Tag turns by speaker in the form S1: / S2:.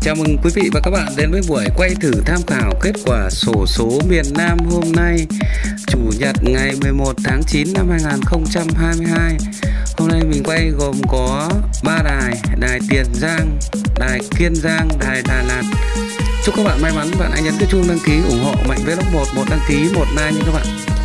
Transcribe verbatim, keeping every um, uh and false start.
S1: Chào mừng quý vị và các bạn đến với buổi quay thử tham khảo kết quả xổ số miền Nam hôm nay, Chủ nhật ngày mười một tháng chín năm hai nghìn không trăm hai mươi hai. Hôm nay mình quay gồm có ba đài: đài Tiền Giang, đài Kiên Giang, đài Đà Lạt. Chúc các bạn may mắn. Bạn hãy nhấn cái chuông đăng ký ủng hộ Mạnh Vlog một, một đăng ký, một like nha các bạn.